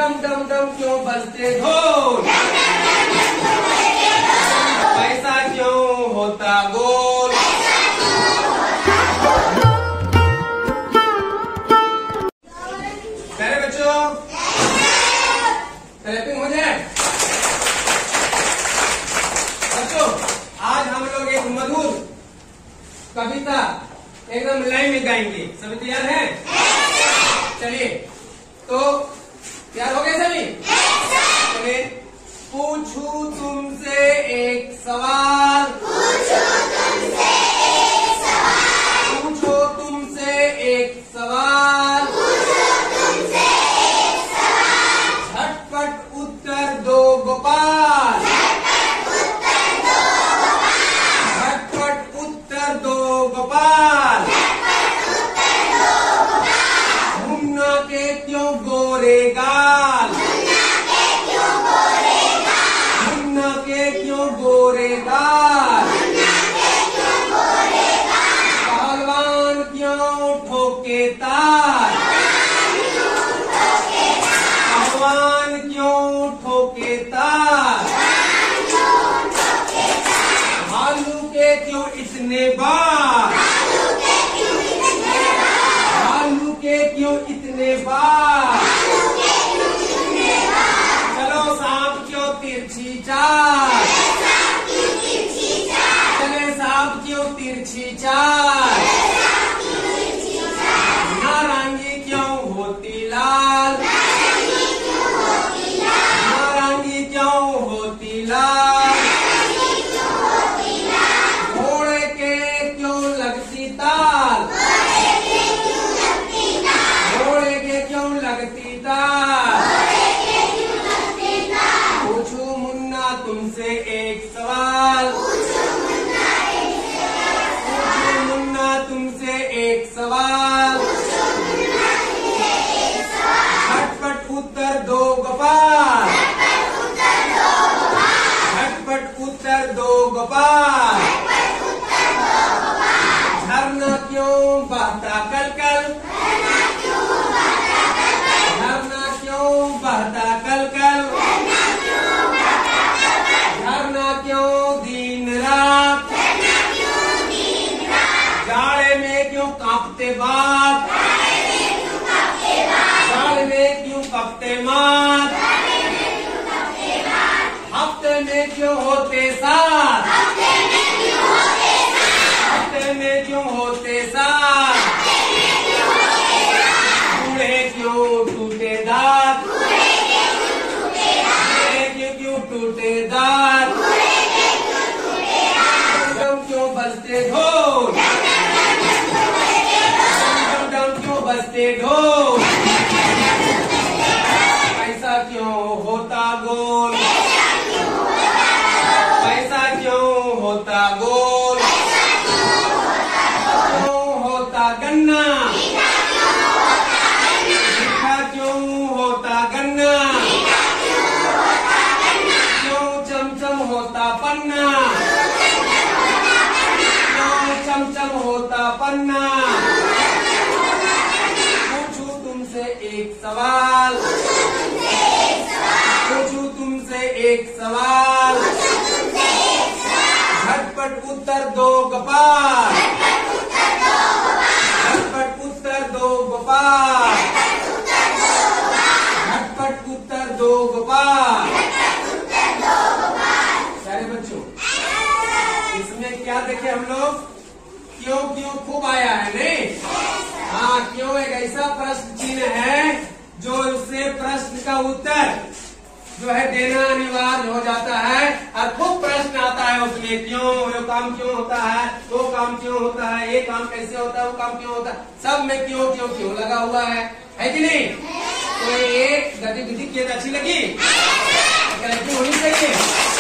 डम डम डम क्यों बजते ढोल, पैसा क्यों होता गोल। प्यारे बच्चों, क्लैपिंग हो जाए। बच्चों, आज हम लोग एक मधुर कविता एकदम लाइन में गाएंगे। सभी तैयार हैं? चलिए, तो तैयार हो गए सभी? चलिए, पूछूं तुमसे एक सवाल, पूछो तुमसे एक सवाल, झटपट उत्तर दो गोपाल, झटपट उत्तर दो गोपाल। मुन्ना के क्यों गोरे गाल, मुन्ना के क्यों गोरे गाल। पहलवान क्यों ठोके ताल, पहलवान क्यों ठोके ताल। भालू के क्यों इतने बाल, भालू के क्यों इतने बाल। चलो सांप क्यों तिरछी चाल, चले सांप क्यों तिरछी चाल। नारंगी क्यों होती लाल, नारंगी क्यों होती लाल। घोड़े के क्यों लगती ताल, घोड़े के क्यों लगती ताल। पूछूं मुन्ना तुमसे एक सवाल, पूछूं मुन्ना तुमसे एक सवाल। झटपट उत्तर दो गोपाल, झटपट उत्तर दो गोपाल। झरना क्यों बहता कल कल, झरना क्यों बहता कल कल। झरना क्यों दिन रात, जाड़े में क्यों कांपते बात, जाड़े में क्यों कांपते मात। हफ्ते में क्यों होते साथ, हफ्ते में क्यों होते साथ। बूढ़े क्यों टूटे दांत, बूढ़े क्यों टूटे दांत। डम क्यों बजते ढोल, डम डम क्यों बजते ढोल। पैसा क्यों होता गोल, पैसा क्यों होता गोल। क्यों होता गन्ना, मीठा क्यों होता गन्ना। क्यों चमचम होता पन्ना, क्यों चमचम होता पन्ना। पूछूं तुमसे एक सवाल, पूछूं तुमसे एक सवाल। झटपट उत्तर दो गोपाल, झटपट उत्तर दो गोपाल। झटपट उत्तर दो गोपाल। सारे बच्चों, इसमें क्या देखे हम लोग? क्यों क्यों खूब आया है नहीं? हाँ, क्यों एक ऐसा प्रश्न चिन्ह है जो उससे प्रश्न का उत्तर जो है देना अनिवार्य हो जाता है। और खूब प्रश्न आता है उसमें, क्यों, वो काम क्यों होता है, वो काम क्यों होता है, ये काम कैसे होता है, वो काम क्यों होता है। सब में क्यों क्यों क्यों लगा हुआ है कि नहीं? तो ये गतिविधि कितनी अच्छी लगी? होनी चाहिए।